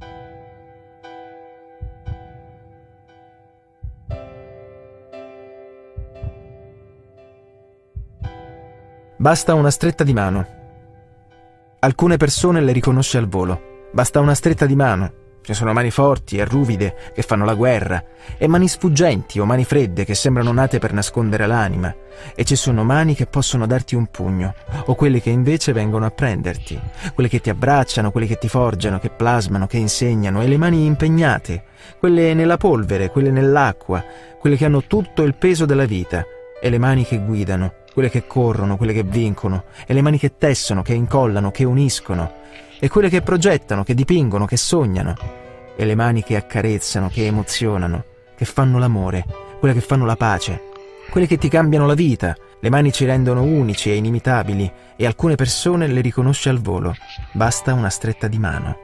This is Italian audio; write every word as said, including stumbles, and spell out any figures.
Basta una stretta di mano. Alcune persone le riconosce al volo. Basta una stretta di mano. Ci sono mani forti e ruvide che fanno la guerra, e mani sfuggenti o mani fredde che sembrano nate per nascondere l'anima, e ci sono mani che possono darti un pugno, o quelle che invece vengono a prenderti, quelle che ti abbracciano, quelle che ti forgiano, che plasmano, che insegnano, e le mani impegnate, quelle nella polvere, quelle nell'acqua, quelle che hanno tutto il peso della vita, e le mani che guidano, quelle che corrono, quelle che vincono, e le mani che tessono, che incollano, che uniscono, e quelle che progettano, che dipingono, che sognano, e le mani che accarezzano, che emozionano, che fanno l'amore, quelle che fanno la pace, quelle che ti cambiano la vita. Le mani ci rendono unici e inimitabili, e alcune persone le riconosci al volo. Basta una stretta di mano.